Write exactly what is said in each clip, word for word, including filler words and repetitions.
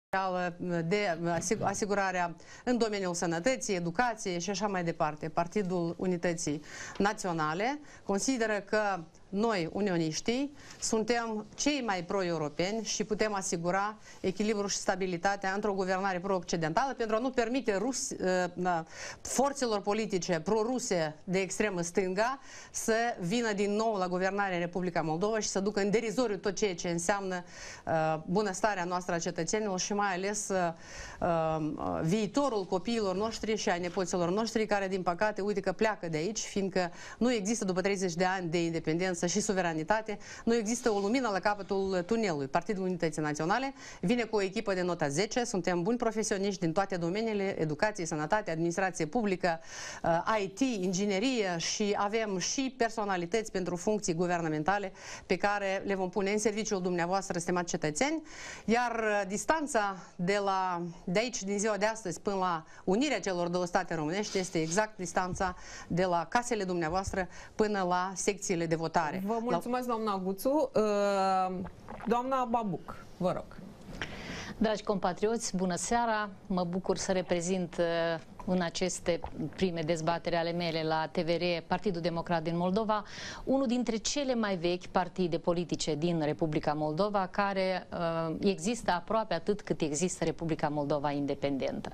de asigurarea în domeniul sănătății, educației și așa mai departe. Partidul Unității Naționale consideră că noi, unioniștii, suntem cei mai pro-europeni și putem asigura echilibru și stabilitatea într-o guvernare pro-occidentală pentru a nu permite rus, forțelor politice pro-ruse de extremă stânga să vină din nou la guvernarea în Republica Moldova și să ducă în derizoriu tot ceea ce înseamnă bunăstarea noastră a cetățenilor și mai ales viitorul copiilor noștri și a nepoților noștri care, din păcate, uite că pleacă de aici, fiindcă nu există după treizeci de ani de independență și suveranitate, nu există o lumină la capătul tunelului. Partidul Unității Naționale vine cu o echipă de nota zece, suntem buni profesioniști din toate domeniile, educație, sănătate, administrație publică, I T, inginerie și avem și personalități pentru funcții guvernamentale pe care le vom pune în serviciul dumneavoastră, stimați cetățeni, iar distanța de, la, de aici, din ziua de astăzi, până la unirea celor două state românești este exact distanța de la casele dumneavoastră până la secțiile de votare. Vă mulțumesc, doamna Guțu. Doamna Babuc, vă rog. Dragi compatrioți, bună seara! Mă bucur să reprezint în aceste prime dezbatere ale mele la T V R Partidul Democrat din Moldova, unul dintre cele mai vechi partide politice din Republica Moldova, care uh, există aproape atât cât există Republica Moldova independentă.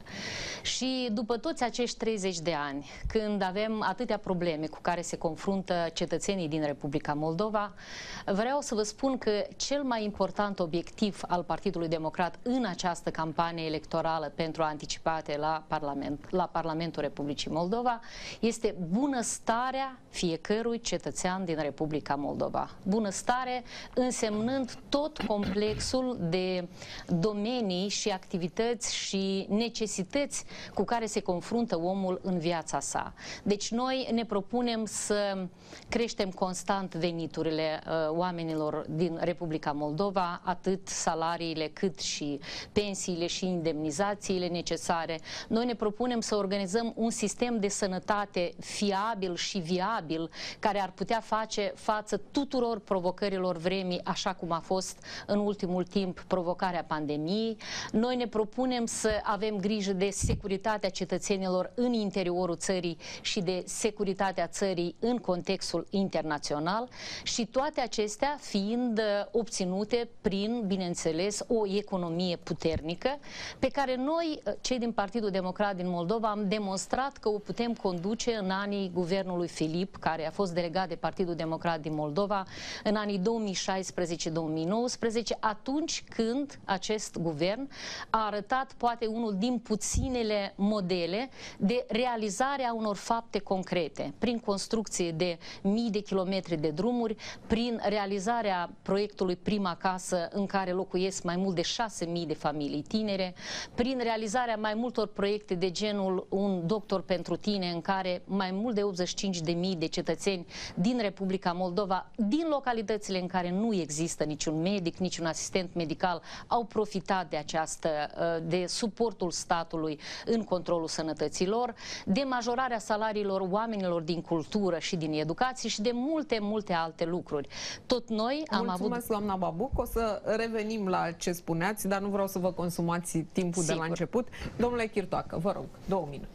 Și după toți acești treizeci de ani, când avem atâtea probleme cu care se confruntă cetățenii din Republica Moldova, vreau să vă spun că cel mai important obiectiv al Partidului Democrat în această campanie electorală pentru anticipate la Parlament, la Parlamentul Republicii Moldova, este bunăstarea fiecărui cetățean din Republica Moldova. Bunăstare însemnând tot complexul de domenii și activități și necesități cu care se confruntă omul în viața sa. Deci noi ne propunem să creștem constant veniturile uh, oamenilor din Republica Moldova, atât salariile cât și pensiile și indemnizațiile necesare. Noi ne propunem să organizăm un sistem de sănătate fiabil și viabil care ar putea face față tuturor provocărilor vremii, așa cum a fost în ultimul timp provocarea pandemiei. Noi ne propunem să avem grijă de securitatea cetățenilor în interiorul țării și de securitatea țării în contextul internațional și toate acestea fiind obținute prin, bineînțeles, o economie puternică pe care noi, cei din Partidul Democrat din Moldova, am demonstrat că o putem conduce în anii guvernului Filip, care a fost delegat de Partidul Democrat din Moldova în anii două mii șaisprezece două mii nouăsprezece, atunci când acest guvern a arătat poate unul din puținele modele de realizare a unor fapte concrete, prin construcție de mii de kilometri de drumuri, prin realizarea proiectului Prima Casă, în care locuiesc mai mult de șase mii de familii tinere, prin realizarea mai multor proiecte de genul Un doctor pentru tine, în care mai mult de optzeci și cinci de mii de cetățeni din Republica Moldova, din localitățile în care nu există niciun medic, niciun asistent medical, au profitat de această, de suportul statului în controlul sănătății lor, de majorarea salariilor oamenilor din cultură și din educație și de multe, multe alte lucruri. Tot noi am avut... Mulțumesc, doamna Babuc. O să revenim la ce spuneați, dar nu vreau să vă consumați timpul Sigur. de la început. Domnule Chirtoacă, vă rog, două minute.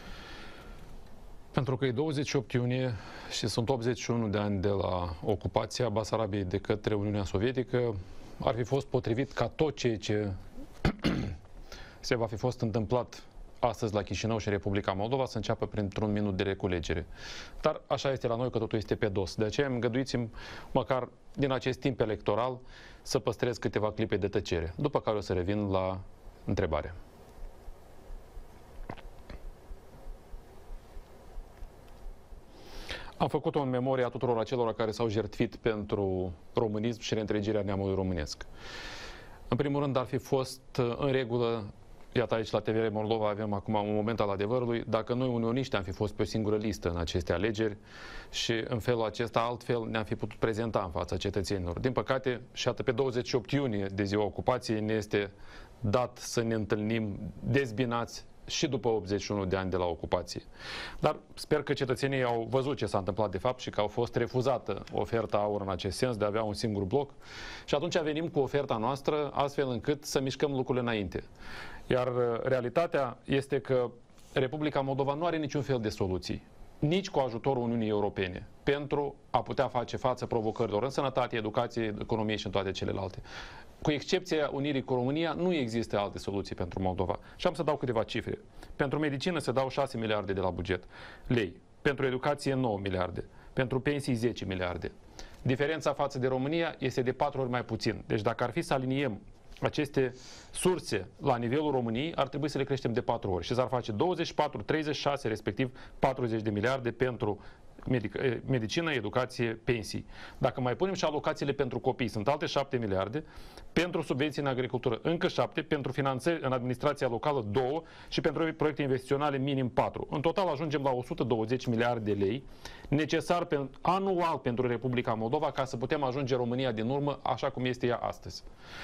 Pentru că e douăzeci și opt iunie și sunt optzeci și unu de ani de la ocupația Basarabiei de către Uniunea Sovietică, ar fi fost potrivit ca tot ceea ce se va fi fost întâmplat astăzi la Chișinău și Republica Moldova să înceapă printr-un minut de reculegere. Dar așa este la noi, că totul este pe dos. De aceea îngăduiți-mi, măcar din acest timp electoral, să păstrez câteva clipe de tăcere, după care o să revin la întrebare. Am făcut-o în memoria tuturor acelora care s-au jertfit pentru românism și reîntregirea neamului românesc. În primul rând, ar fi fost în regulă, iată aici la T V R Moldova avem acum un moment al adevărului, dacă noi unioniști am fi fost pe o singură listă în aceste alegeri și în felul acesta altfel ne-am fi putut prezenta în fața cetățenilor. Din păcate, și atât pe douăzeci și opt iunie de ziua ocupației ne este dat să ne întâlnim dezbinați și după optzeci și unu de ani de la ocupație. Dar sper că cetățenii au văzut ce s-a întâmplat de fapt și că au fost refuzată oferta AUR în acest sens de a avea un singur bloc. Și atunci venim cu oferta noastră astfel încât să mișcăm lucrurile înainte. Iar realitatea este că Republica Moldova nu are niciun fel de soluții, nici cu ajutorul Uniunii Europene, pentru a putea face față provocărilor în sănătate, educație, economie și în toate celelalte. Cu excepția unirii cu România, nu există alte soluții pentru Moldova. Și am să dau câteva cifre. Pentru medicină se dau șase miliarde de la buget lei, pentru educație nouă miliarde, pentru pensii zece miliarde. Diferența față de România este de patru ori mai puțin. Deci dacă ar fi să aliniem aceste surse la nivelul României, ar trebui să le creștem de patru ori și s-ar face douăzeci și patru, treizeci și șase, respectiv patruzeci de miliarde pentru medic- medicină, educație, pensii. Dacă mai punem și alocațiile pentru copii, sunt alte șapte miliarde, pentru subvenții în agricultură încă șapte, pentru finanțări în administrația locală două și pentru proiecte investiționale minim patru. În total ajungem la o sută douăzeci miliarde de lei necesar pe, anual pentru Republica Moldova ca să putem ajunge România din urmă așa cum este ea astăzi.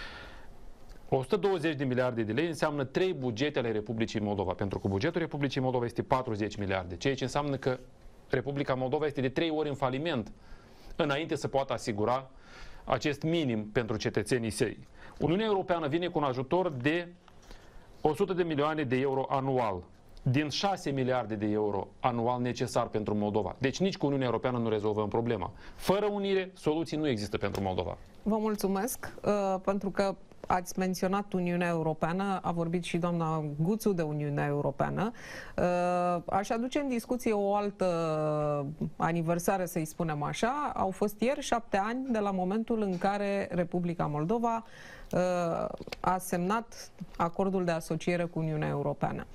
o sută douăzeci de miliarde de lei înseamnă trei bugete ale Republicii Moldova, pentru că bugetul Republicii Moldova este patruzeci miliarde, ceea ce înseamnă că Republica Moldova este de trei ori în faliment înainte să poată asigura acest minim pentru cetățenii săi. Uniunea Europeană vine cu un ajutor de o sută de milioane de euro anual, din șase miliarde de euro anual necesar pentru Moldova. Deci nici cu Uniunea Europeană nu rezolvăm problema. Fără unire, soluții nu există pentru Moldova. Vă mulțumesc uh, pentru că ați menționat Uniunea Europeană, a vorbit și doamna Guțu de Uniunea Europeană. Aș aduce în discuție o altă aniversare, să-i spunem așa. Au fost ieri șapte ani de la momentul în care Republica Moldova a semnat acordul de asociere cu Uniunea Europeană.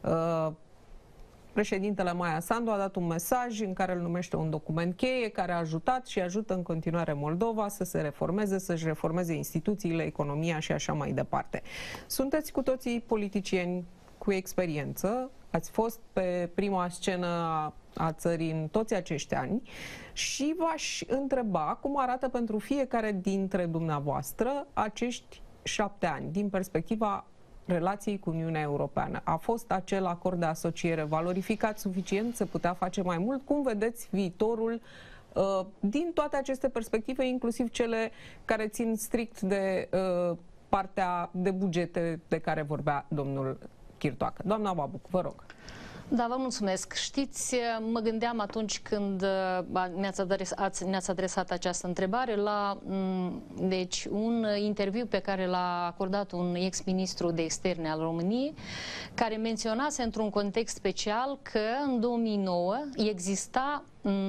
Președintele Maia Sandu a dat un mesaj în care îl numește un document cheie care a ajutat și ajută în continuare Moldova să se reformeze, să-și reformeze instituțiile, economia și așa mai departe. Sunteți cu toții politicieni cu experiență, ați fost pe prima scenă a, a țării în toți acești ani și v-aș întreba cum arată pentru fiecare dintre dumneavoastră acești șapte ani din perspectiva relației cu Uniunea Europeană. A fost acel acord de asociere valorificat suficient? Se putea face mai mult? Cum vedeți viitorul uh, din toate aceste perspective, inclusiv cele care țin strict de uh, partea de bugete de care vorbea domnul Chirtoacă? Doamna Babuc, vă rog. Da, vă mulțumesc. Știți, mă gândeam atunci când mi-ați adresat, ne-ați adresat această întrebare la deci, un interviu pe care l-a acordat un ex-ministru de externe al României, care menționase într-un context special că în două mii nouă exista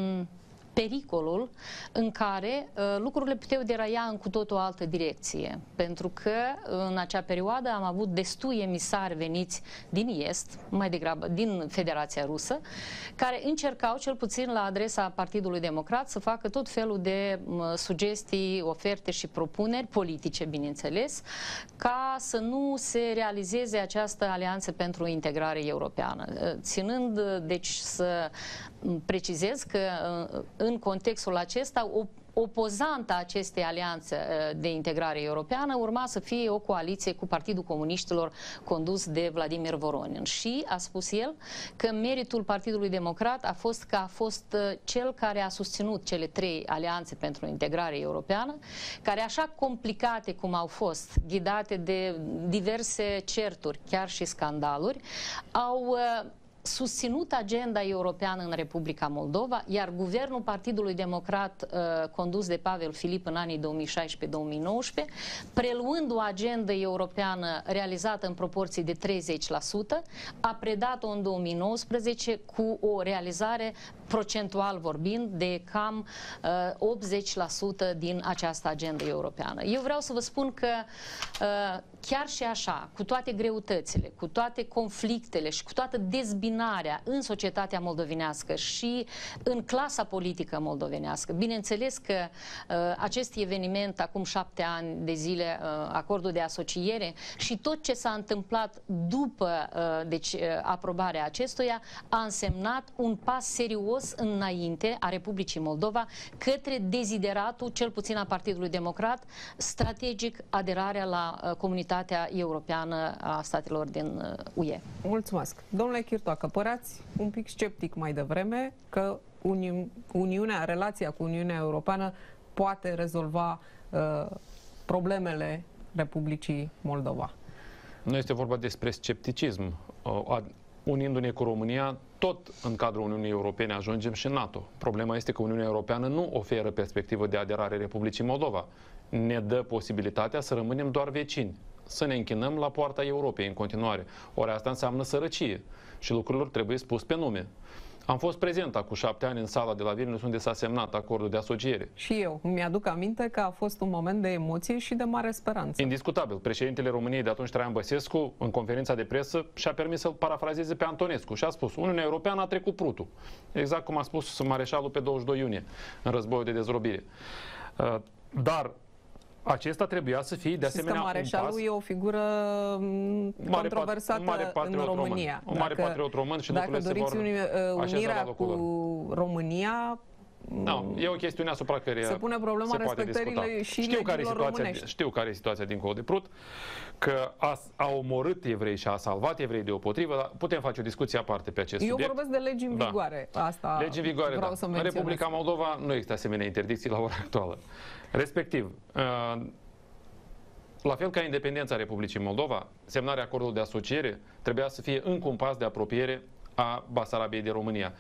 pericolul în care uh, lucrurile puteau deraia în cu tot o altă direcție. Pentru că în acea perioadă am avut destui emisari veniți din Est, mai degrabă din Federația Rusă, care încercau, cel puțin la adresa Partidului Democrat, să facă tot felul de uh, sugestii, oferte și propuneri politice, bineînțeles, ca să nu se realizeze această alianță pentru integrare europeană. Uh, ținând, deci, să precizez că în contextul acesta o opozantă acestei alianțe de integrare europeană urma să fie o coaliție cu Partidul Comuniștilor condus de Vladimir Voronin. Și a spus el că meritul Partidului Democrat a fost că a fost cel care a susținut cele trei alianțe pentru integrare europeană, care așa complicate cum au fost, ghidate de diverse certuri, chiar și scandaluri, au susținut agenda europeană în Republica Moldova, iar guvernul Partidului Democrat uh, condus de Pavel Filip în anii două mii șaisprezece două mii nouăsprezece, preluând o agendă europeană realizată în proporții de treizeci la sută, a predat-o în două mii nouăsprezece cu o realizare procentual vorbind de cam uh, optzeci la sută din această agendă europeană. Eu vreau să vă spun că uh, chiar și așa, cu toate greutățile, cu toate conflictele și cu toată dezbinarea în societatea moldovenească și în clasa politică moldovenească, bineînțeles că uh, acest eveniment, acum șapte ani de zile, uh, acordul de asociere și tot ce s-a întâmplat după uh, deci, uh, aprobarea acestuia, a însemnat un pas serios înainte a Republicii Moldova către dezideratul, cel puțin a Partidului Democrat, strategic aderarea la uh, comunitatea comunitatea europeană a statelor din U E. Mulțumesc. Domnule Chirtoacă, păreați un pic sceptic mai devreme că Uni Uniunea, relația cu Uniunea Europeană poate rezolva uh, problemele Republicii Moldova. Nu este vorba despre scepticism. Unindu-ne cu România, tot în cadrul Uniunii Europene ajungem și în NATO. Problema este că Uniunea Europeană nu oferă perspectivă de aderare Republicii Moldova. Ne dă posibilitatea să rămânem doar vecini, să ne închinăm la poarta Europei în continuare. Ori asta înseamnă sărăcie și lucrurilor trebuie spus pe nume. Am fost prezent acum șapte ani în sala de la Vilnius, unde s-a semnat acordul de asociere. Și eu mi-aduc aminte că a fost un moment de emoție și de mare speranță. Indiscutabil. Președintele României de atunci, Traian Băsescu, în conferința de presă, și-a permis să-l parafrazeze pe Antonescu și a spus: Uniunea Europeană a trecut prutul. Exact cum a spus mareșalul pe douăzeci și doi iunie, în războiul de dezrobire. Dar acesta trebuia să fie de asemenea un pas. E o figură controversată mare în România. Un mare patriot român și dacă doriți uni, unirea cu România, no, e o chestiune asupra care se pune problema respectării și știu care, situația, știu care e situația dincolo de prut, că a, a omorât evrei și a salvat evrei deopotrivă, dar putem face o discuție aparte pe acest Eu subiect. Eu vorbesc de legi în vigoare. Da. Asta legi în vigoare, vreau da. să În menționez. Republica Moldova nu există asemenea interdicții la ora actuală. Respectiv, la fel ca independența Republicii Moldova, semnarea acordului de asociere trebuia să fie încă un pas de apropiere a Basarabiei de România.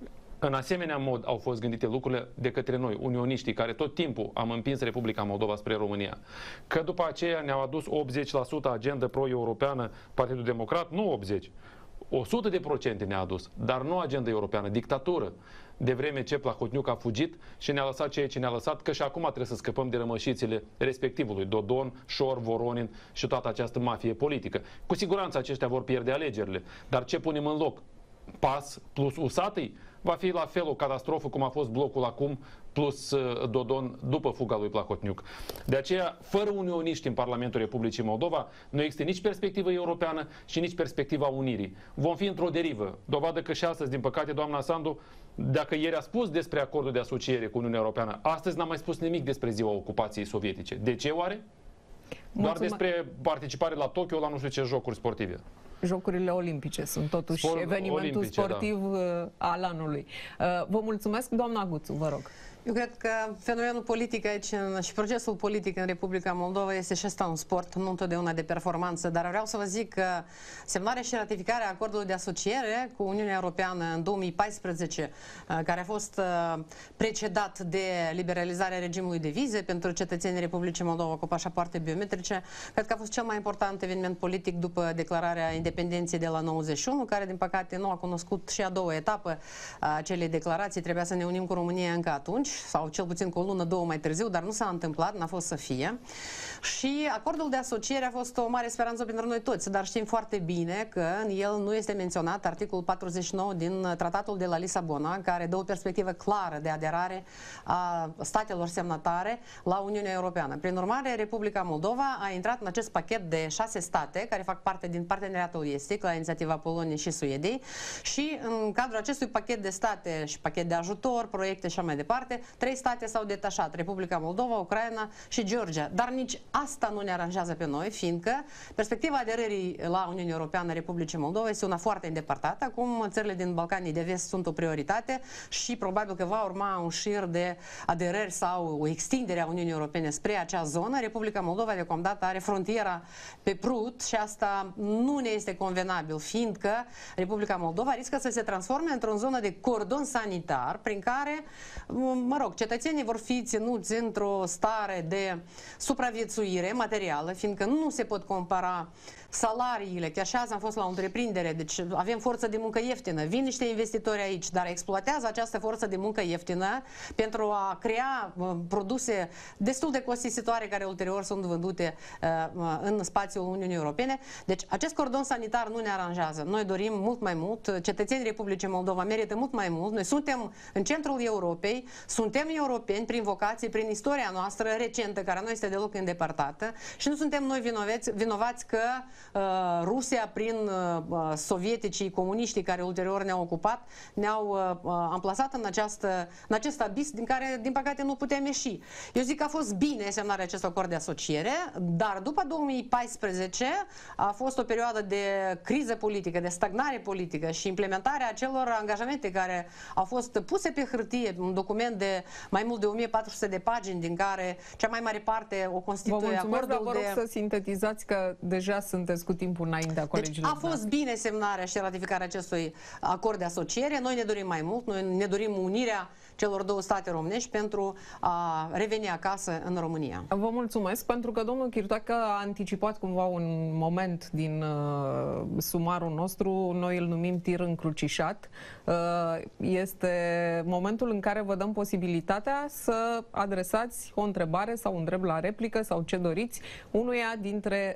În asemenea mod au fost gândite lucrurile de către noi, unioniștii, care tot timpul am împins Republica Moldova spre România. Că după aceea ne-au adus optzeci la sută agenda pro-europeană Partidul Democrat, nu optzeci, o sută de procente ne-a adus, dar nu agenda europeană, dictatură. De vreme ce Plahotniuc a fugit și ne-a lăsat ceea ce ne-a lăsat, că și acum trebuie să scăpăm de rămășițele respectivului, Dodon, Șor, Voronin și toată această mafie politică. Cu siguranță aceștia vor pierde alegerile, dar ce punem în loc? Pas plus Usatăi? Va fi la fel o catastrofă cum a fost blocul acum plus uh, Dodon după fuga lui Plahotniuc. De aceea, fără unioniști în Parlamentul Republicii Moldova, nu există nici perspectivă europeană și nici perspectiva unirii. Vom fi într-o derivă. Dovadă că și astăzi, din păcate, doamna Sandu, dacă ieri a spus despre acordul de asociere cu Uniunea Europeană, astăzi n-a mai spus nimic despre ziua ocupației sovietice. De ce oare? Doar despre participare la Tokyo, la nu știu ce jocuri sportive. Jocurile olimpice sunt totuși Sport, evenimentul olimpice, sportiv da. al anului. Vă mulțumesc, doamna Guțu, vă rog. Eu cred că fenomenul politic aici și procesul politic în Republica Moldova este și asta un sport, nu întotdeauna de performanță, dar vreau să vă zic că semnarea și ratificarea acordului de asociere cu Uniunea Europeană în două mii paisprezece, care a fost precedat de liberalizarea regimului de vize pentru cetățenii Republicii Moldova cu pașapoarte biometrice, cred că a fost cel mai important eveniment politic după declararea independenței de la nouăzeci și unu, care din păcate nu a cunoscut și a doua etapă a acelei declarații. Trebuia să ne unim cu România încă atunci, sau cel puțin cu o lună, două mai târziu, dar nu s-a întâmplat, n-a fost să fie. Și acordul de asociere a fost o mare speranță pentru noi toți, dar știm foarte bine că în el nu este menționat articolul patruzeci și nouă din Tratatul de la Lisabona, care dă o perspectivă clară de aderare a statelor semnatare la Uniunea Europeană. Prin urmare, Republica Moldova a intrat în acest pachet de șase state care fac parte din parteneriatul estic, la inițiativa Poloniei și Suediei, și în cadrul acestui pachet de state și pachet de ajutor, proiecte și așa mai departe, trei state s-au detașat: Republica Moldova, Ucraina și Georgia. Dar nici asta nu ne aranjează pe noi, fiindcă perspectiva aderării la Uniunea Europeană Republicii Moldova este una foarte îndepărtată. Acum țările din Balcanii de Vest sunt o prioritate și probabil că va urma un șir de aderări sau o extindere a Uniunii Europene spre acea zonă. Republica Moldova deocamdată are frontiera pe prut și asta nu ne este convenabil, fiindcă Republica Moldova riscă să se transforme într-o zonă de cordon sanitar prin care, mă rog, cetățenii vor fi ținuți într-o stare de supraviețuire materială, fiindcă nu se pot compara salariile, chiar și azi am fost la o întreprindere, deci avem forță de muncă ieftină, vin niște investitori aici, dar exploatează această forță de muncă ieftină pentru a crea uh, produse destul de costisitoare care ulterior sunt vândute uh, în spațiul Uniunii Europene. Deci acest cordon sanitar nu ne aranjează. Noi dorim mult mai mult, cetățenii Republicii Moldova merită mult mai mult. Noi suntem în centrul Europei, suntem europeni prin vocație, prin istoria noastră recentă, care nu este deloc îndepărtată, și nu suntem noi vinovați, vinovați că Uh, Rusia, prin uh, sovieticii, comuniștii care ulterior ne-au ocupat, ne-au uh, amplasat în, această, în acest abis din care, din păcate, nu putem ieși. Eu zic că a fost bine semnarea acestui acord de asociere. dar după două mii paisprezece a fost o perioadă de criză politică, de stagnare politică și implementarea acelor angajamente care au fost puse pe hârtie, un document de mai mult de o mie patru sute de pagini, din care cea mai mare parte o constituie acordul dar vă rog de... să sintetizați că deja sunteți cu timpul înaintea colegilor. Deci a fost bine semnarea și ratificarea acestui acord de asociere. Noi ne dorim mai mult, noi ne dorim unirea celor două state românești pentru a reveni acasă în România. Vă mulțumesc pentru că domnul Chirtoacă a anticipat cumva un moment din uh, sumarul nostru, noi îl numim tir încrucișat. Uh, este momentul în care vă dăm posibilitatea să adresați o întrebare sau un drept la replică sau ce doriți unuia dintre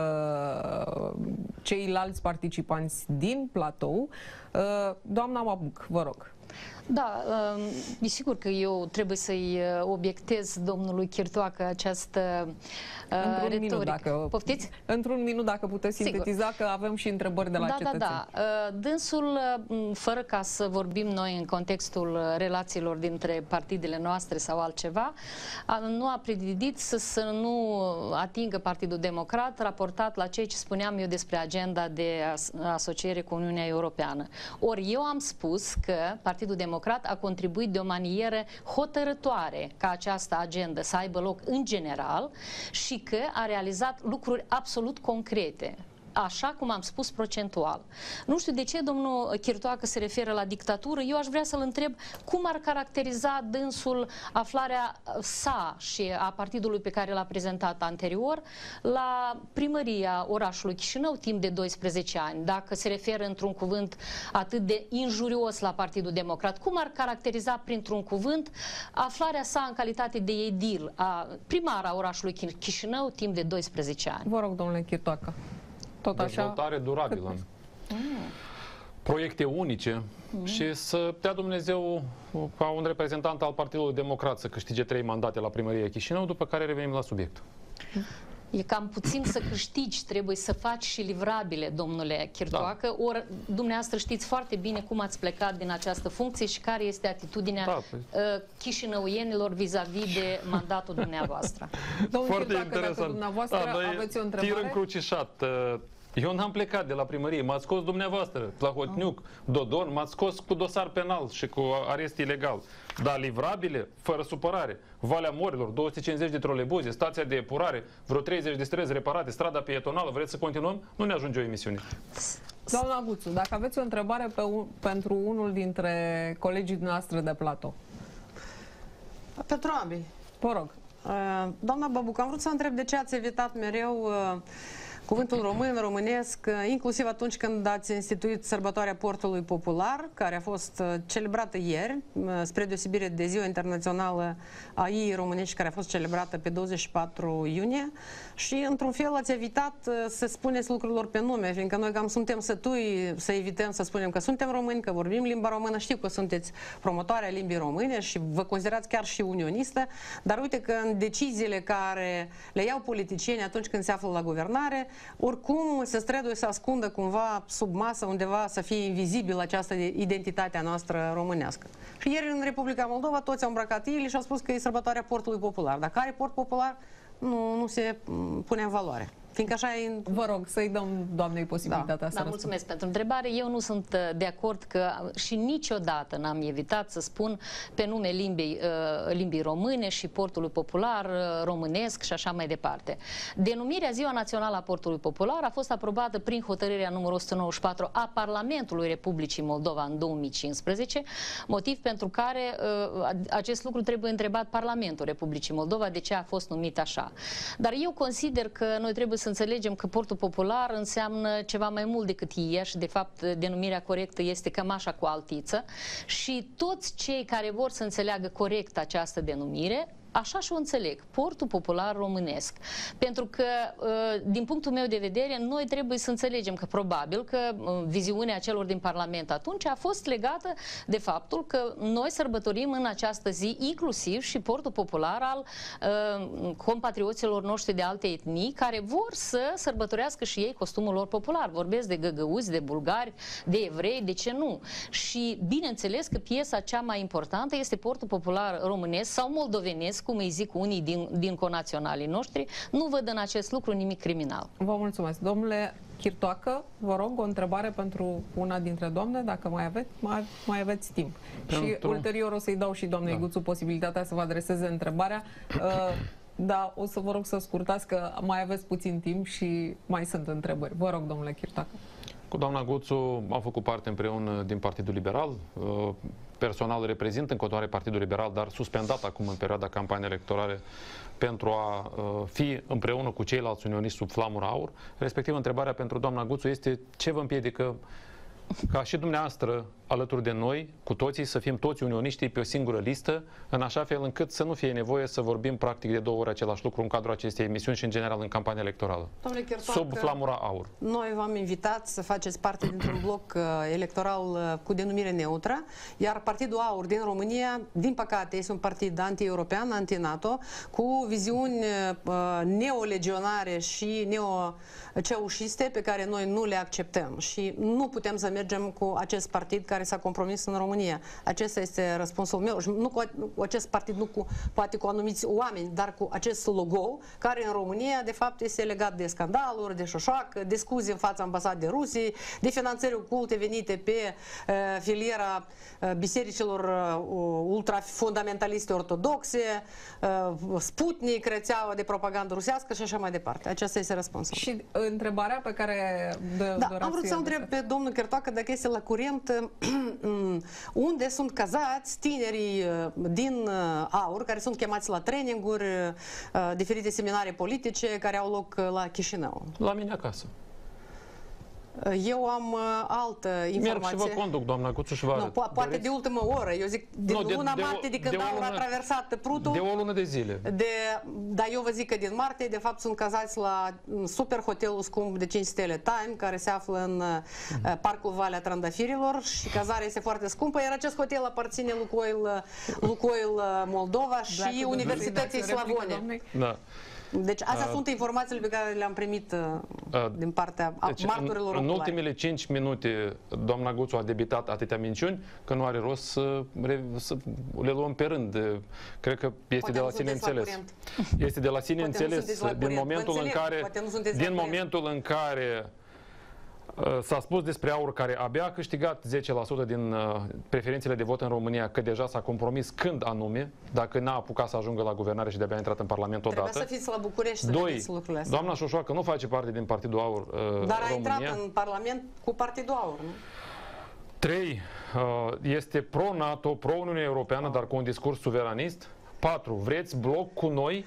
uh, ceilalți participanți din platou. Uh, doamna Babuc, vă rog. Da, e sigur că eu trebuie să-i obiectez domnului Chirtoacă această Într-un retorică. minut, dacă, Poftiți? Într-un minut, dacă puteți sintetiza, sigur, că avem și întrebări de la da, cetățeni. Da, da. Dânsul, fără ca să vorbim noi în contextul relațiilor dintre partidele noastre sau altceva, nu a predidit să, să nu atingă Partidul Democrat, raportat la ceea ce spuneam eu despre agenda de asociere cu Uniunea Europeană. Ori eu am spus că Partidul Democrat a contribuit de o manieră hotărătoare ca această agendă să aibă loc în general și că a realizat lucruri absolut concrete, așa cum am spus procentual. Nu știu de ce domnul Chirtoacă se referă la dictatură. Eu aș vrea să-l întreb cum ar caracteriza dânsul aflarea sa și a partidului pe care l-a prezentat anterior la primăria orașului Chișinău timp de doisprezece ani, dacă se referă într-un cuvânt atât de injurios la Partidul Democrat. Cum ar caracteriza printr-un cuvânt aflarea sa în calitate de edil, a primara orașului Chișinău timp de doisprezece ani? Vă rog, domnule Chirtoacă. Tot Dezvoltare așa, durabilă. Mm. Proiecte unice mm. și să dea Dumnezeu ca un reprezentant al Partidului Democrat să câștige trei mandate la primăria Chișinău, după care revenim la subiect. E cam puțin să câștigi, trebuie să faci și livrabile, domnule Chirtoacă. Da. Ori dumneavoastră știți foarte bine cum ați plecat din această funcție și care este atitudinea da, păi. chișinăuienilor vis-a-vis de mandatul dumneavoastră. Domnul foarte Chirtoacă, interesant. Dacă dumneavoastră da, aveți o întrebare? Tir încrucișat. Eu n-am plecat de la primărie, m-ați scos dumneavoastră, la Hotniuc, oh. Dodon, m-ați scos cu dosar penal și cu arest ilegal. Dar livrabile, fără supărare. Valea Morilor, două sute cincizeci de troleibuze, stația de epurare, vreo treizeci de străzi reparate, strada pietonală, vreți să continuăm? Nu ne ajunge o emisiune. Doamna Guțu, dacă aveți o întrebare pe un, pentru unul dintre colegii noastre de platou. Pentru ambii. Vă rog. Uh, doamna Babuc, am vrut să întreb de ce ați evitat mereu uh, cuvântul român, românesc, inclusiv atunci când ați instituit sărbătoarea Portului Popular, care a fost celebrată ieri, spre deosebire de Ziua Internațională a Iei Românești, care a fost celebrată pe douăzeci și patru iunie. Și, într-un fel, ați evitat să spuneți lucrurilor pe nume, fiindcă noi cam suntem sătui să evităm să spunem că suntem români, că vorbim limba română. Știu că sunteți promotoarea limbii române și vă considerați chiar și unionistă, dar uite că în deciziile care le iau politicienii atunci când se află la guvernare, oricum se străduie să ascundă cumva sub masă undeva să fie invizibilă această identitatea noastră românească. Și ieri în Republica Moldova toți au îmbrăcat ili și au spus că e sărbătoarea Portului Popular. Dacă are port popular, nu, nu se pune în valoare. Fiindcă așa e... Vă rog să-i dăm doamnei posibilitatea da. să Da, mulțumesc pentru întrebare. Eu nu sunt de acord că și niciodată n-am evitat să spun pe nume limbii, limbii române și Portului Popular, românesc și așa mai departe. Denumirea Ziua Națională a Portului Popular a fost aprobată prin hotărârea numărul o sută nouăzeci și patru a Parlamentului Republicii Moldova în două mii cincisprezece, motiv pentru care acest lucru trebuie întrebat Parlamentul Republicii Moldova de ce a fost numit așa. Dar eu consider că noi trebuie să înțelegem că Portul Popular înseamnă ceva mai mult decât Ia și de fapt denumirea corectă este cămașa cu altiță și toți cei care vor să înțeleagă corect această denumire așa și o înțeleg, Portul Popular Românesc. Pentru că, din punctul meu de vedere, noi trebuie să înțelegem că probabil că viziunea celor din Parlament atunci a fost legată de faptul că noi sărbătorim în această zi inclusiv și Portul Popular al uh, compatrioților noștri de alte etnii care vor să sărbătorească și ei costumul lor popular. Vorbesc de găgăuzi, de bulgari, de evrei, de ce nu? Și bineînțeles că piesa cea mai importantă este Portul Popular Românesc sau moldovenesc, cum îi zic unii din, din conaționalii noștri, nu văd în acest lucru nimic criminal. Vă mulțumesc. Domnule Chirtoacă, vă rog, o întrebare pentru una dintre doamne, dacă mai aveți, mai, mai aveți timp. Pentru... Și ulterior o să-i dau și doamnei da. Guțu posibilitatea să vă adreseze întrebarea. Uh, dar o să vă rog să scurtați, că mai aveți puțin timp și mai sunt întrebări. Vă rog, domnule Chirtoacă. Cu doamna Guțu am făcut parte împreună din Partidul Liberal. Personal reprezint în continuare Partidul Liberal, dar suspendat acum în perioada campaniei electorale pentru a fi împreună cu ceilalți unioniști sub flamura aur. Respectiv, întrebarea pentru doamna Guțu este: ce vă împiedică ca și dumneavoastră, alături de noi, cu toții, să fim toți unioniștii pe o singură listă, în așa fel încât să nu fie nevoie să vorbim practic de două ori același lucru în cadrul acestei emisiuni și în general în campania electorală. Sub flamura aur. Noi v-am invitat să faceți parte dintr-un bloc uh, electoral uh, cu denumire neutră, iar Partidul Aur din România, din păcate, este un partid anti-european, anti-NATO, cu viziuni uh, neolegionare și neo-ceaușiste pe care noi nu le acceptăm și nu putem să mergem cu acest partid care s-a compromis în România. Acesta este răspunsul meu. Nu cu, cu acest partid, nu cu, poate cu anumiți oameni, dar cu acest logo, care în România, de fapt, este legat de scandaluri, de șoșoacă, de scuze în fața ambasadei Rusiei, de finanțări oculte venite pe uh, filiera uh, bisericilor uh, ultrafundamentalisте ortodoxe, uh, Sputnik, rețeaua de propagandă rusească și așa mai departe. Acesta este răspunsul. Și întrebarea pe care de, da, am vrut să întreb pe domnul Chirtoacă dacă este la curent unde sunt cazați tinerii din Aur, care sunt chemați la traininguri, diferite seminarii politice care au loc la Chișinău. La mine acasă. Eu am uh, altă informație. Merg și vă conduc, doamna Guțu, și vă arăt. Nu, po poate de ultimă oră. Eu zic, din nu, de, luna de, martie, de când de Aur a traversat Prutul. De o lună de zile. De, dar eu vă zic că din martie, de fapt, sunt cazați la super hotelul scump de cinci stele Time, care se află în uh, Parcul Valea Trandafirilor și cazarea este foarte scumpă, iar acest hotel aparține Lukoil, Lukoil Moldova și Dacă Universității Slavone. Da. Deci astea uh, sunt informațiile pe care le-am primit uh, din partea deci martorilor în, în ultimele cinci minute doamna Guțu a debitat atâtea minciuni că nu are rost să, să le luăm pe rând. Cred că este Poate de la sine înțeles. Este de la sine Poate înțeles din momentul în care din momentul în care s-a spus despre Aur, care abia a câștigat zece la sută din uh, preferințele de vot în România, că deja s-a compromis când anume, dacă n-a apucat să ajungă la guvernare și de-abia a intrat în Parlament odată. Trebuie să fiți la București să vedeți lucrurile astea. Doamna Șoșoacă nu face parte din Partidul Aur uh, Dar a România. intrat în Parlament cu Partidul Aur, nu? Trei, uh, este pro-NATO, pro-Uniunea Europeană, dar cu un discurs suveranist. Patru, vreți bloc cu noi?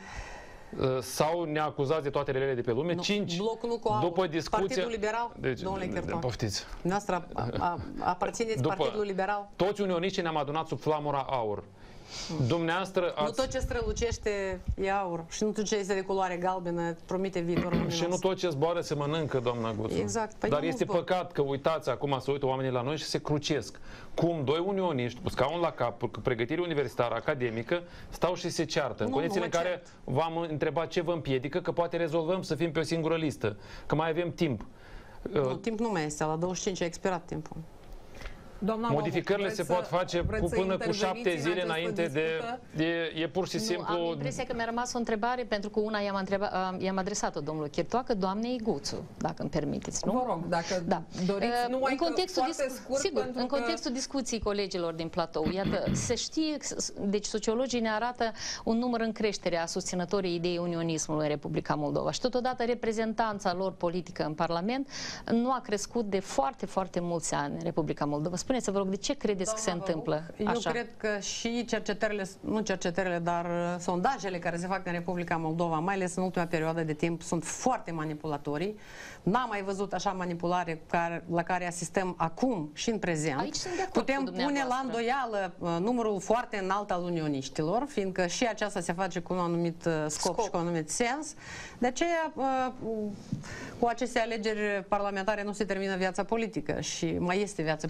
Sau ne acuzați de toate relele de pe lume. Nu, cinci, blocul nu cu Aur. După discuția... Partidul Liberal, deci, domnule Chirtoacă. Poftiți. Noastră aparțineți După, Partidul Liberal. Toți unioniștii ne-am adunat sub flamura Aur. Dumneavoastră ați... Nu tot ce strălucește e aur și nu tot ce este de culoare galbenă promite viitorul luminos. Și nu tot ce zboară se mănâncă, doamna Guțu. Exact. Păi Dar este păcat că uitați acum să uită oamenii la noi și se crucesc. Cum doi unioniști cu scaun la cap, cu pregătire universitară, academică, stau și se ceartă. Nu, în condițiile în care v-am întrebat ce vă împiedică, că poate rezolvăm să fim pe o singură listă, că mai avem timp. Nu, uh, timp nu mai este, la douăzeci și cinci a expirat timpul. Doamna Modificările Babu, se pot face cu până cu șapte zile în înainte de... E, e pur și nu, simplu... am impresia că mi-a rămas o întrebare, pentru că una i-am adresat-o domnului Chirtoacă, doamnei Guțu, dacă îmi permiteți, nu? Vă rog, dacă da. doriți, numai în contextul foarte scurt, sigur, în că... contextul discuției colegilor din platou, iată, se știe, deci sociologii ne arată un număr în creștere a susținătorii ideii unionismului în Republica Moldova și totodată reprezentanța lor politică în Parlament nu a crescut de foarte, foarte mulți ani în Republica Moldova. Spuneți-vă, vă rog, de ce credeți că se întâmplă Eu așa? cred că și cercetările, nu cercetările, dar sondajele care se fac în Republica Moldova, mai ales în ultima perioadă de timp, sunt foarte manipulatorii. N-am mai văzut așa manipulare care, la care asistăm acum și în prezent. Aici sunt de acord Putem cu pune la îndoială uh, numărul foarte înalt al unioniștilor, fiindcă și aceasta se face cu un anumit uh, scop, scop și cu un anumit sens. De aceea, uh, cu aceste alegeri parlamentare nu se termină viața politică și mai este viața politică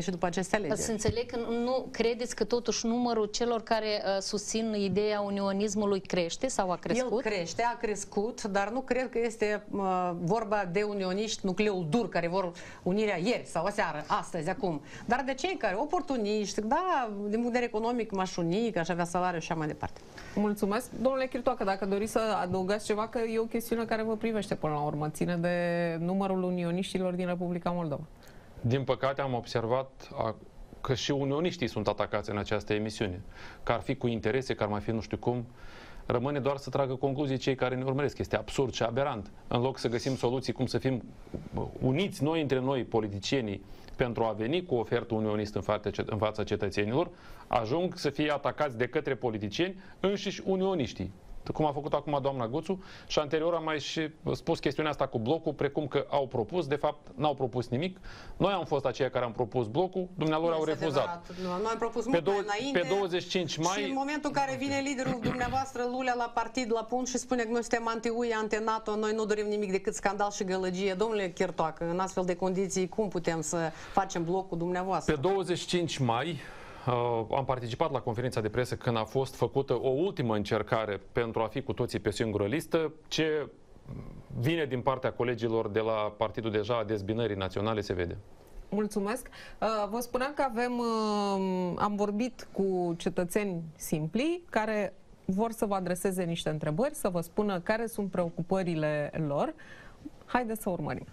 și după aceste alegeri. Să înțeleg că nu credeți că totuși numărul celor care uh, susțin ideea unionismului crește sau a crescut? El crește, a crescut, dar nu cred că este uh, vorba de unioniști, nucleul dur, care vor unirea ieri sau aseară, astăzi, acum. Dar de cei care, oportuniști, da, din punct de vedere economic, m-aș uni, că aș avea salariu și așa mai departe. Mulțumesc. Domnule Chirtoacă, dacă doriți să adăugați ceva, că e o chestiune care vă privește până la urmă, ține de numărul unioniștilor din Republica Moldova. Din păcate am observat că și unioniștii sunt atacați în această emisiune, că ar fi cu interese, că ar mai fi nu știu cum. Rămâne doar să tragă concluzii cei care ne urmăresc. Este absurd și aberant. În loc să găsim soluții cum să fim uniți noi între noi, politicienii, pentru a veni cu o ofertă unionistă în, fața, în fața cetățenilor, ajung să fie atacați de către politicieni înșiși unioniștii. Cum a făcut acum doamna Guțu, și anterior am mai și spus chestiunea asta cu blocul, precum că au propus, de fapt n-au propus nimic. Noi am fost aceia care am propus blocul, dumnealor au refuzat. Noi am propus pe, mult dou- mai înainte. pe douăzeci și cinci mai... Și în momentul în care vine liderul dumneavoastră, Lulea, la partid, la punct și spune că noi suntem anti-U E, anti-NATO, noi nu dorim nimic decât scandal și gălăgie. Domnule Chirtoacă, în astfel de condiții, cum putem să facem blocul dumneavoastră? Pe douăzeci și cinci mai uh, am participat la conferința de presă când a fost făcută o ultimă încercare pentru a fi cu toții pe singură listă. Ce vine din partea colegilor de la Partidul deja a Dezbinării Naționale se vede. Mulțumesc. Vă spuneam că avem, am vorbit cu cetățeni simpli care vor să vă adreseze niște întrebări, să vă spună care sunt preocupările lor. Haideți să urmărim.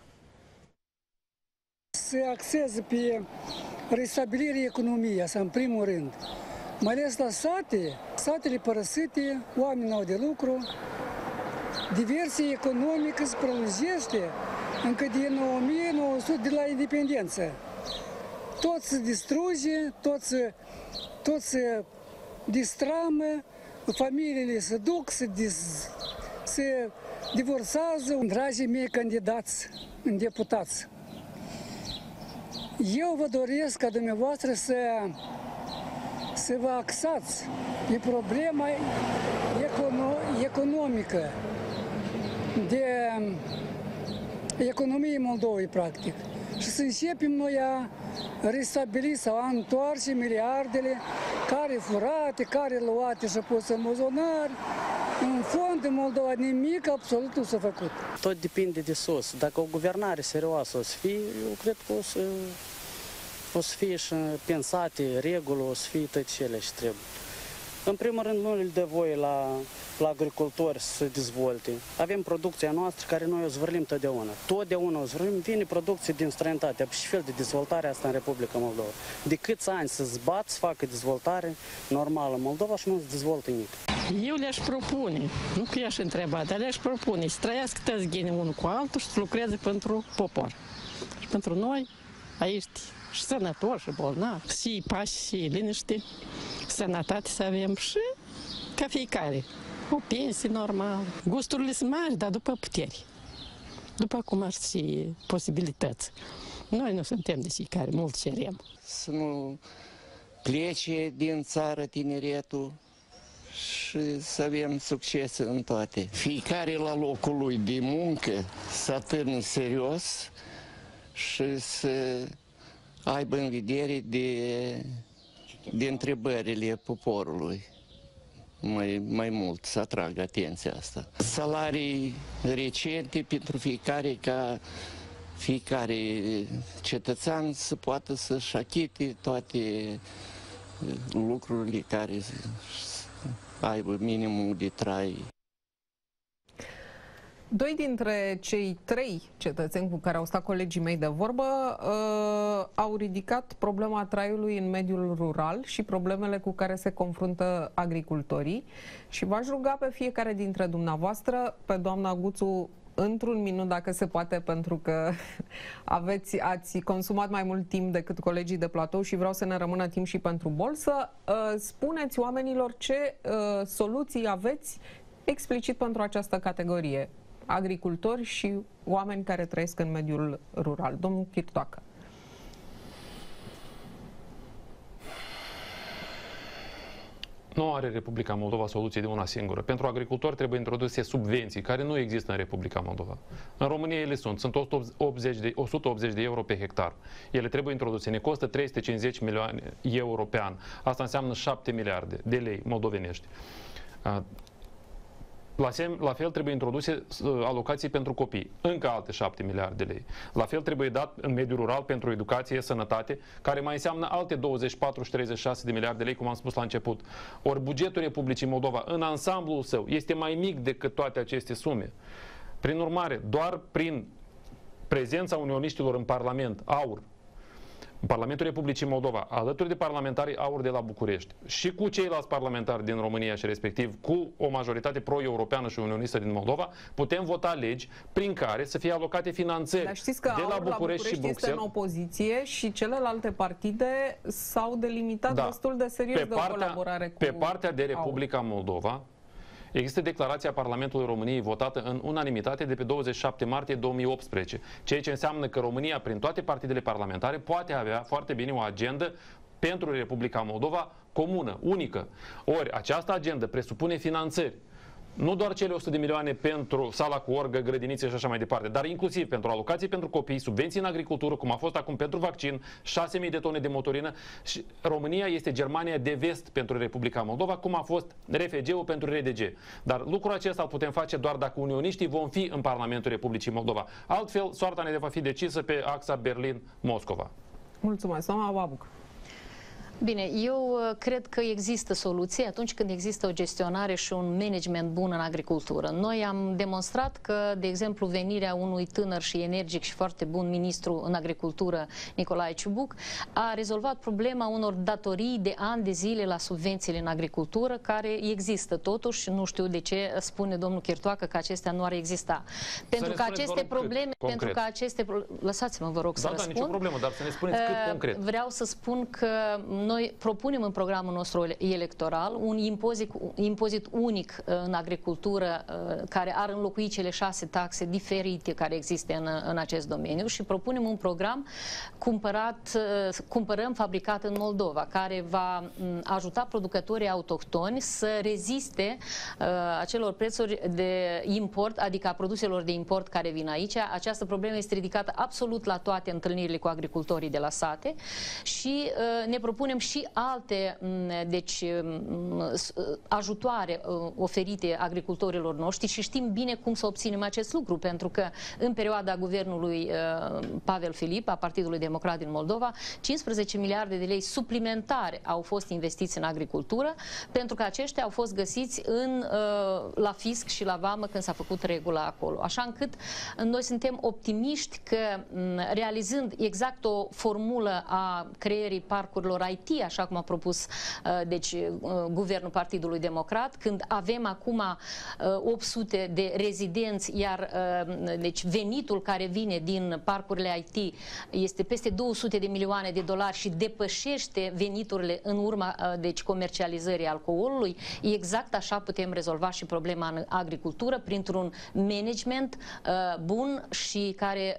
Se axează pe restabilirea economiei, asta în primul rând. Mai ales la sate, satele părăsite, oamenii au de lucru, diversie economică se prelungește încă din o mie nouă sute de la independență. Tot se distruge, tot se, tot se distramă, familiile se duc, se, dis, se divorțează. Dragii mei candidați în deputați, eu vă doresc ca dumneavoastră să, să vă axați pe problema econo, economică, de economiei Moldovei, practic. Și să începem noi a restabili sau a întoarce miliardele care furate, care luate și puse în buzunar. În fond, în Moldova nimic absolut nu s-a făcut. Tot depinde de sus. Dacă o guvernare serioasă o să fie, eu cred că o să, o să fie și pensate reguli, o să fie tot cele ce trebuie. În primul rând, nu le dă voie la, la agricultori să se dezvolte. Avem producția noastră care noi o zvârlim totdeauna. Totdeauna o zvârlim, vine producție din străinătate. Și fel de dezvoltare asta în Republica Moldova. De câți ani să zbat, să facă dezvoltare normală în Moldova și nu se dezvoltă nimic. Eu le-aș propune, nu că i-aș întreba, dar le-aș propune să trăiască toți ghenii unul cu altul și să lucreze pentru popor. Și pentru noi, aici, și sănătoși, și bolnavi, și pași, și liniște, sănătate să avem și ca fiecare. O pensie normală. Gusturile sunt mari, dar după puteri. După cum ar fi posibilități. Noi nu suntem de cei care mult cerem. Să nu plece din țară tineretul și să avem succes în toate. Fiecare la locul lui de muncă să atârne serios și să aibă în vedere de, de întrebările poporului. Mai, mai mult să atragă atenția asta. Salarii recente pentru fiecare, ca fiecare cetățean să poată să-și achite toate lucrurile care aibă minimul de trai. Doi dintre cei trei cetățeni cu care au stat colegii mei de vorbă uh, au ridicat problema traiului în mediul rural și problemele cu care se confruntă agricultorii. Și v-aș ruga pe fiecare dintre dumneavoastră, pe doamna Guțu, într-un minut, dacă se poate, pentru că aveți, ați consumat mai mult timp decât colegii de platou și vreau să ne rămână timp și pentru bol, să uh, spuneți oamenilor ce uh, soluții aveți explicit pentru această categorie. Agricultori și oameni care trăiesc în mediul rural. Domnul Chirtoacă. Nu are Republica Moldova soluție de una singură. Pentru agricultori trebuie introduse subvenții care nu există în Republica Moldova. În România ele sunt. Sunt o sută optzeci de, o sută optzeci de euro pe hectar. Ele trebuie introduse. Ne costă trei sute cincizeci milioane euro pe an. Asta înseamnă șapte miliarde de lei moldovenești. La, sem, la fel trebuie introduse uh, alocații pentru copii, încă alte șapte miliarde de lei. La fel trebuie dat în mediul rural pentru educație, sănătate, care mai înseamnă alte douăzeci și patru și treizeci și șase de miliarde de lei, cum am spus la început. Ori bugetul Republicii Moldova, în ansamblul său, este mai mic decât toate aceste sume. Prin urmare, doar prin prezența unioniștilor în Parlament, AUR, în Parlamentul Republicii Moldova, alături de parlamentarii AUR de la București și cu ceilalți parlamentari din România și respectiv cu o majoritate pro-europeană și unionistă din Moldova, putem vota legi prin care să fie alocate finanțări Dar știți că de la AUR București, la București și Bruxelles. este în opoziție și celelalte partide s-au delimitat Da. destul de serios Pe de partea, o colaborare cu Pe partea de Republica AUR. Moldova, există declarația Parlamentului României votată în unanimitate de pe douăzeci și șapte martie două mii optsprezece, ceea ce înseamnă că România, prin toate partidele parlamentare, poate avea foarte bine o agendă pentru Republica Moldova comună, unică. Ori această agendă presupune finanțări. Nu doar cele o sută de milioane pentru sala cu orgă, grădinițe și așa mai departe, dar inclusiv pentru alocații pentru copii, subvenții în agricultură, cum a fost acum pentru vaccin, șase mii de tone de motorină. Și România este Germania de vest pentru Republica Moldova, cum a fost R F G-ul pentru R D G. Dar lucrul acesta îl putem face doar dacă unioniștii vom fi în Parlamentul Republicii Moldova. Altfel, soarta ne va fi decisă pe axa Berlin-Moscova. Mulțumesc, doamna Babuc. Bine, eu cred că există soluții atunci când există o gestionare și un management bun în agricultură. Noi am demonstrat că, de exemplu, venirea unui tânăr și energic și foarte bun ministru în agricultură, Nicolae Ciubuc, a rezolvat problema unor datorii de ani de zile la subvențiile în agricultură, care există totuși. Nu știu de ce spune domnul Chirtoacă că acestea nu ar exista. Pentru că aceste probleme, pentru că aceste lăsați-mă, vă rog, să răspund. Da, da, nicio problemă, dar să ne spuneți cât concret. Vreau să spun că noi propunem în programul nostru electoral un impozit, impozit unic în agricultură care ar înlocui cele șase taxe diferite care există în, în acest domeniu și propunem un program cumpărat, cumpărăm fabricat în Moldova, care va ajuta producătorii autohtoni să reziste uh, acelor prețuri de import, adică a produselor de import care vin aici. Această problemă este ridicată absolut la toate întâlnirile cu agricultorii de la sate și uh, ne propunem și alte deci, ajutoare oferite agricultorilor noștri și știm bine cum să obținem acest lucru, pentru că în perioada guvernului Pavel Filip, a Partidului Democrat din Moldova, cincisprezece miliarde de lei suplimentare au fost investiți în agricultură, pentru că aceștia au fost găsiți în, la fisc și la vamă când s-a făcut regula acolo. Așa încât noi suntem optimiști că realizând exact o formulă a creierii parcurilor I T, așa cum a propus deci, guvernul Partidului Democrat, când avem acum opt sute de rezidenți, iar deci, venitul care vine din parcurile I T este peste două sute de milioane de dolari și depășește veniturile în urma deci, comercializării alcoolului, exact așa putem rezolva și problema în agricultură printr-un management bun și care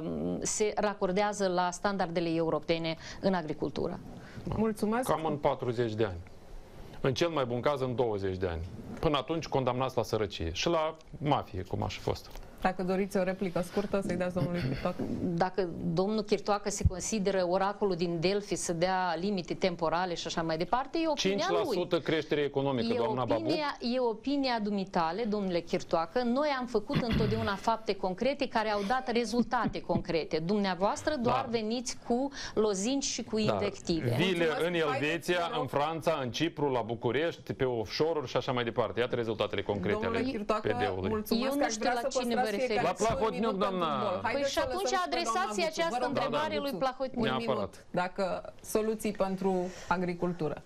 se racordează la standardele europene în agricultură. Mulțumesc. Cam în patruzeci de ani. În cel mai bun caz, în douăzeci de ani. Până atunci, condamnați la sărăcie și la mafie, cum aș fi fost. Dacă doriți o replică scurtă, să-i dați domnului Chirtoacă. Dacă domnul Chirtoacă se consideră oracolul din Delphi să dea limite temporale și așa mai departe, e opinia cinci la sută lui. creștere economică, e doamna opinia, Babuc. E opinia dumitale, domnule Chirtoacă. Noi am făcut întotdeauna fapte concrete care au dat rezultate concrete. Dumneavoastră doar da. veniți cu lozinci și cu invective. Da. Vile în Elveția, Haideți, în Franța, în Cipru, la București, pe offshore-uri și așa mai departe. Iată rezultatele concrete ale P D-ului. Mulțumesc. Eu nu știu la cine vă referiți. La Plahotniuc, doamna. Păi și atunci adresați această întrebare lui Plahotniuc. Un minut, dacă soluții pentru agricultură.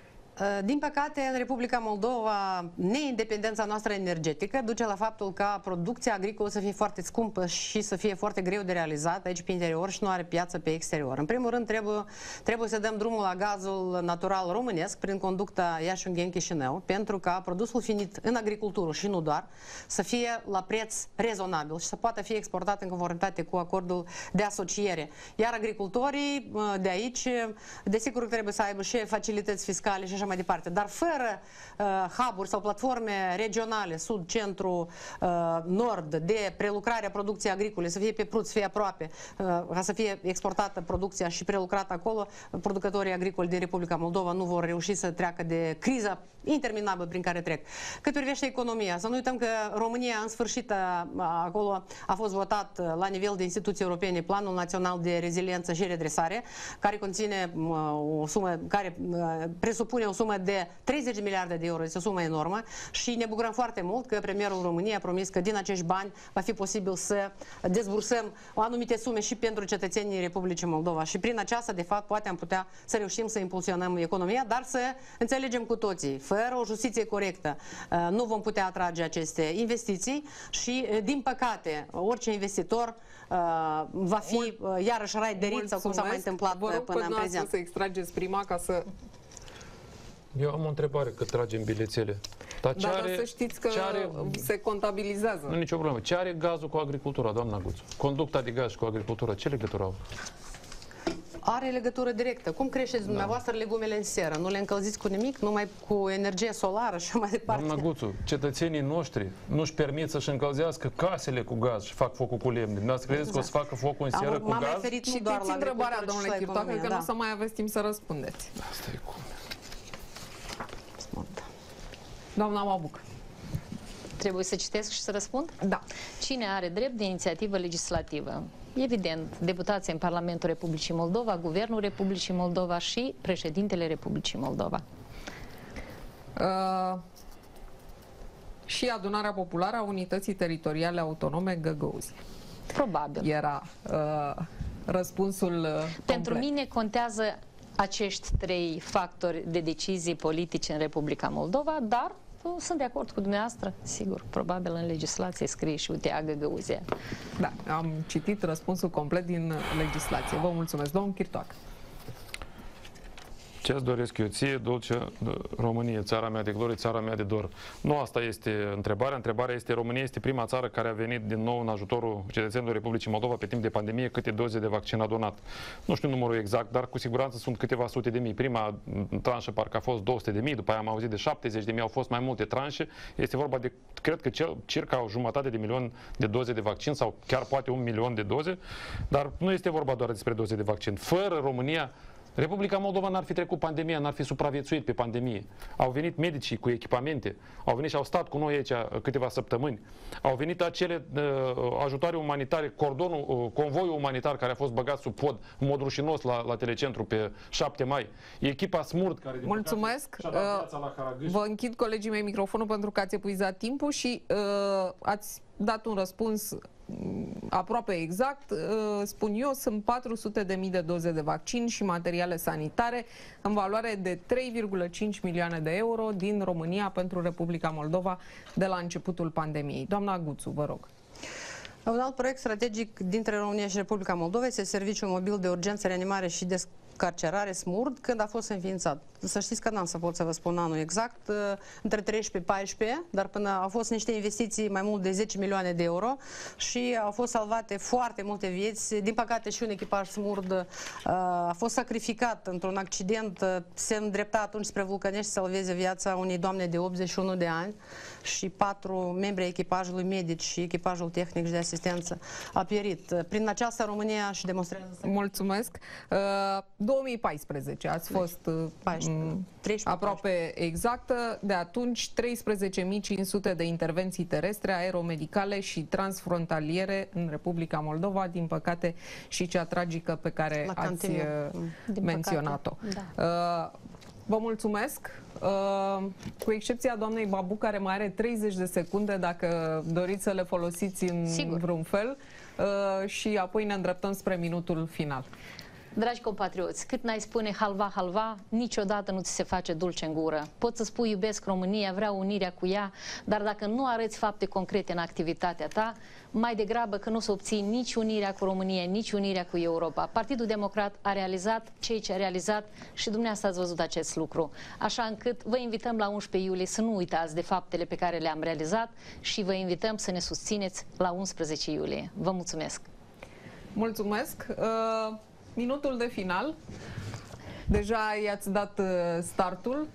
Din păcate, în Republica Moldova, neindependența noastră energetică duce la faptul ca producția agricolă să fie foarte scumpă și să fie foarte greu de realizat aici pe interior și nu are piață pe exterior. În primul rând, trebuie, trebuie să dăm drumul la gazul natural românesc prin conducta Iași-Ungheni-Chișinău, pentru ca produsul finit în agricultură și nu doar, să fie la preț rezonabil și să poată fi exportat în conformitate cu acordul de asociere. Iar agricultorii de aici, desigur, trebuie să aibă și facilități fiscale și așa așa mai departe. Dar fără uh, hub-uri sau platforme regionale, sud, centru, uh, nord, de prelucrarea producției agricole, să fie pe prut, să fie aproape, uh, ca să fie exportată producția și prelucrată acolo, producătorii agricoli din Republica Moldova nu vor reuși să treacă de criza interminabilă prin care trec. Cât privește economia, să nu uităm că România, în sfârșit, acolo a fost votat la nivel de instituții europene Planul Național de Reziliență și Redresare, care conține o sumă, care presupune o sumă de treizeci de miliarde de euro, este o sumă enormă și ne bucurăm foarte mult că premierul României a promis că din acești bani va fi posibil să dezbursăm anumite sume și pentru cetățenii Republicii Moldova și prin aceasta, de fapt, poate am putea să reușim să impulsionăm economia, dar să înțelegem cu toții, fără o justiție corectă, nu vom putea atrage aceste investiții și, din păcate, orice investitor va fi iarăși rai de rit sau cum s-a mai întâmplat Vă rog până în prezent. să extrageți prima ca să... Eu am o întrebare, cât tragem bilețele. Dar ce da, are, dar să știți că are, se contabilizează. Nu nicio problemă. Ce are gazul cu agricultura, doamna Guțu? Conducta de gaz cu agricultura, ce legătură au? Are legătură directă. Cum creșteți da. dumneavoastră legumele în seră? Nu le încălziți cu nimic? Numai cu energie solară și mai departe? Doamna Guțu, cetățenii noștri nu-și permit să-și încălzească casele cu gaz și fac focul cu lemne. Dumneavoastră credeți că o să facă focul în seră cu gaz? Și știți întrebarea, domnule Chirtoacă, că da. nu o să mai aveți timp să răspundeți. Asta e cum. Doamna Babuc. Trebuie să citesc și să răspund? Da. Cine are drept de inițiativă legislativă? Evident, deputații în Parlamentul Republicii Moldova, Guvernul Republicii Moldova și președintele Republicii Moldova. Uh, și Adunarea Populară a Unității Teritoriale Autonome Găgăuzi. Probabil. Era uh, răspunsul uh, Pentru complet. mine contează acești trei factori de decizii politice în Republica Moldova, dar sunt de acord cu dumneavoastră, sigur, probabil în legislație scrie și uite, Găgăuzia. Da, am citit răspunsul complet din legislație. Vă mulțumesc, domnul Chirtoacă. Ce-ți doresc eu ție, dulce Românie, țara mea de glorie, țara mea de dor? Nu asta este întrebarea. Întrebarea este, România este prima țară care a venit din nou în ajutorul cetățenilor Republicii Moldova pe timp de pandemie, câte doze de vaccin a donat. Nu știu numărul exact, dar cu siguranță sunt câteva sute de mii. Prima tranșă parcă a fost două sute de mii, după aia am auzit de șaptezeci de mii, au fost mai multe tranșe. Este vorba de, cred că cel, circa o jumătate de milion de doze de vaccin sau chiar poate un milion de doze, dar nu este vorba doar despre doze de vaccin. Fără România, Republica Moldova n-ar fi trecut pandemia, n-ar fi supraviețuit pe pandemie. Au venit medicii cu echipamente, au venit și au stat cu noi aici câteva săptămâni. Au venit acele uh, ajutoare umanitare, cordonul, uh, convoiul umanitar care a fost băgat sub pod în mod rușinos la, la telecentru pe șapte mai. Echipa Smurt care... Mulțumesc! Uh, vă închid, colegii mei, microfonul pentru că ați epuizat timpul și uh, ați dat un răspuns aproape exact. Spun eu, sunt patru sute de mii de doze de vaccin și materiale sanitare în valoare de trei virgulă cinci milioane de euro din România pentru Republica Moldova de la începutul pandemiei. Doamna Guțu, vă rog. Un alt proiect strategic dintre România și Republica Moldova este Serviciul Mobil de Urgență, Reanimare și Descarcerare SMURD, când a fost înființat. Să știți că n-am să pot să vă spun anul exact, între treisprezece paisprezece, dar până au fost niște investiții mai mult de zece milioane de euro și au fost salvate foarte multe vieți. Din păcate și un echipaj SMURD a fost sacrificat într-un accident, se îndrepta atunci spre Vulcănești să salveze viața unei doamne de optzeci și unu de ani și patru membri ai echipajului medici și echipajul tehnic și de asistență a pierit. Prin aceasta România și demonstrează... Mulțumesc! două mii paisprezece ați fost paisprezece, aproape exactă. De atunci, treisprezece mii cinci sute de intervenții terestre, aeromedicale și transfrontaliere în Republica Moldova, din păcate și cea tragică pe care la ați menționat-o. Da. Vă mulțumesc, cu excepția doamnei Babu, care mai are treizeci de secunde, dacă doriți să le folosiți în Sigur. vreun fel, și apoi ne îndreptăm spre minutul final. Dragi compatrioți, cât n-ai spune halva, halva, niciodată nu ți se face dulce în gură. Poți să spui iubesc România, vreau unirea cu ea, dar dacă nu arăți fapte concrete în activitatea ta, mai degrabă că nu o să obții nici unirea cu România, nici unirea cu Europa. Partidul Democrat a realizat ceea ce a realizat și dumneavoastră ați văzut acest lucru. Așa încât vă invităm la unsprezece iulie să nu uitați de faptele pe care le-am realizat și vă invităm să ne susțineți la unsprezece iulie. Vă mulțumesc! Mulțumesc! Uh... Minutul de final. Deja i-ați dat startul.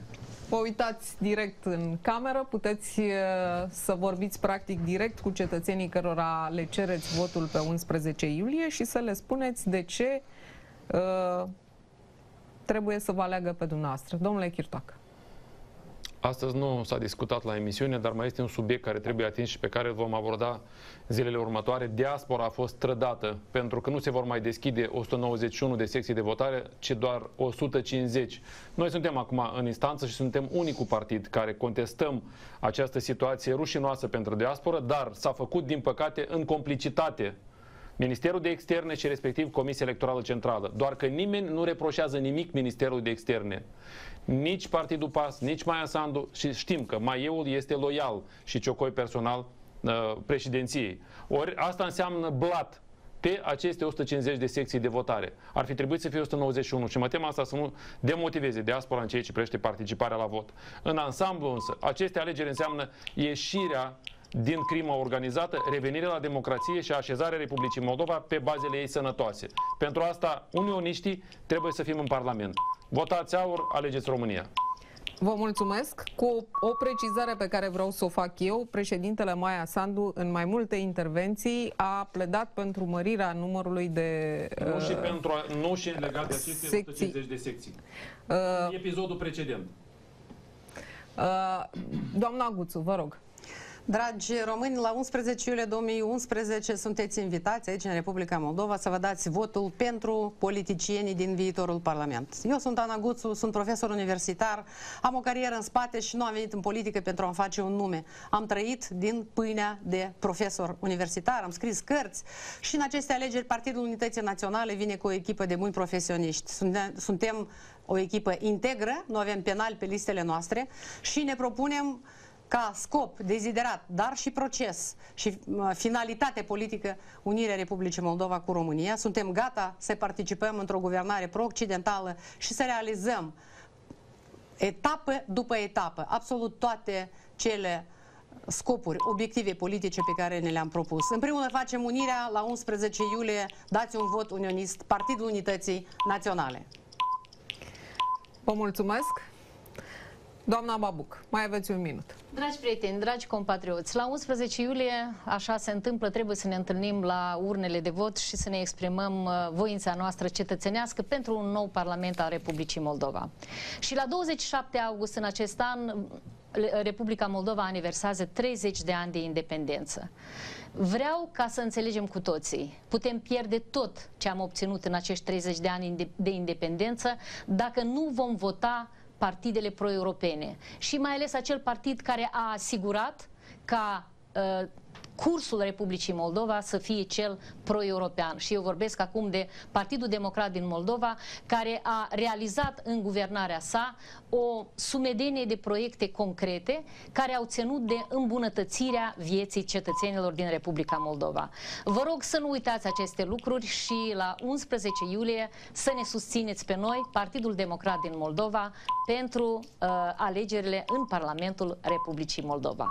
Vă uitați direct în cameră, puteți uh, să vorbiți practic direct cu cetățenii cărora le cereți votul pe unsprezece iulie și să le spuneți de ce uh, trebuie să vă aleagă pe dumneavoastră. Domnule Chirtoacă. Astăzi nu s-a discutat la emisiune, dar mai este un subiect care trebuie atins și pe care îl vom aborda zilele următoare. Diaspora a fost trădată pentru că nu se vor mai deschide o sută nouăzeci și unu de secții de votare, ci doar o sută cincizeci. Noi suntem acum în instanță și suntem unicul partid care contestăm această situație rușinoasă pentru diaspora, dar s-a făcut, din păcate, în complicitate Ministerul de Externe și respectiv Comisia Electorală Centrală. Doar că nimeni nu reproșează nimic Ministerul de Externe. Nici Partidul PAS, nici Maia Sandu, și știm că Maieul este loial și ciocoi personal uh, președinției. Ori asta înseamnă blat pe aceste o sută cincizeci de secții de votare. Ar fi trebuit să fie o sută nouăzeci și unu și mă tem asta să nu demotiveze diaspora în ceea ce privește participarea la vot. În ansamblu însă, aceste alegeri înseamnă ieșirea din crimă organizată, revenirea la democrație și așezarea Republicii Moldova pe bazele ei sănătoase. Pentru asta, unioniștii trebuie să fim în Parlament. Votați aur, alegeți România. Vă mulțumesc. Cu o, o precizare pe care vreau să o fac eu, președintele Maia Sandu, în mai multe intervenții, a pledat pentru mărirea numărului de Nu uh, și, pentru, nu și legat de aceste secții. o sută cincizeci de secții. Uh, Episodul precedent. Uh, doamna Guțu, vă rog. Dragi români, la unsprezece iulie două mii unsprezece sunteți invitați aici în Republica Moldova să vă dați votul pentru politicienii din viitorul Parlament. Eu sunt Ana Guțu, sunt profesor universitar, am o carieră în spate și nu am venit în politică pentru a-mi face un nume. Am trăit din pâinea de profesor universitar, am scris cărți și în aceste alegeri Partidul Unității Naționale vine cu o echipă de buni profesioniști. Suntem o echipă integră, nu avem penali pe listele noastre și ne propunem ca scop, deziderat, dar și proces și finalitate politică unirea Republicii Moldova cu România. Suntem gata să participăm într-o guvernare pro-occidentală și să realizăm etapă după etapă absolut toate cele scopuri, obiective politice pe care ne le-am propus. În primul rând facem unirea la unsprezece iulie, dați un vot unionist, Partidul Unității Naționale. Vă mulțumesc. Doamna Babuc, mai aveți un minut. Dragi prieteni, dragi compatrioți, la unsprezece iulie, așa se întâmplă, trebuie să ne întâlnim la urnele de vot și să ne exprimăm voința noastră cetățenească pentru un nou Parlament al Republicii Moldova. Și la douăzeci și șapte august în acest an, Republica Moldova aniversează treizeci de ani de independență. Vreau ca să înțelegem cu toții, putem pierde tot ce am obținut în acești treizeci de ani de independență dacă nu vom vota partidele pro-europene și mai ales acel partid care a asigurat ca uh, cursul Republicii Moldova să fie cel pro-european. Și eu vorbesc acum de Partidul Democrat din Moldova, care a realizat în guvernarea sa o sumedenie de proiecte concrete care au ținut de îmbunătățirea vieții cetățenilor din Republica Moldova. Vă rog să nu uitați aceste lucruri și la unsprezece iulie să ne susțineți pe noi, Partidul Democrat din Moldova, pentru uh, alegerile în Parlamentul Republicii Moldova.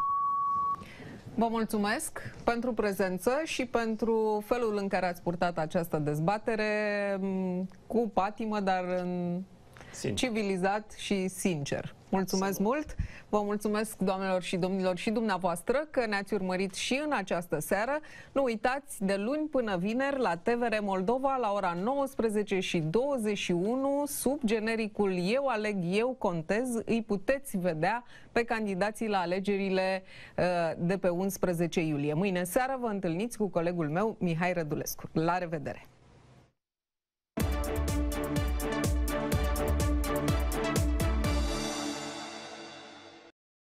Vă mulțumesc pentru prezență și pentru felul în care ați purtat această dezbatere cu patimă, dar în sincer, civilizat și sincer. Mulțumesc Absolut. mult! Vă mulțumesc, doamnelor și domnilor, și dumneavoastră că ne-ați urmărit și în această seară. Nu uitați, de luni până vineri la T V R Moldova la ora nouăsprezece și douăzeci și unu, sub genericul Eu aleg, eu contez, îi puteți vedea pe candidații la alegerile uh, de pe unsprezece iulie. Mâine seară vă întâlniți cu colegul meu, Mihai Rădulescu. La revedere!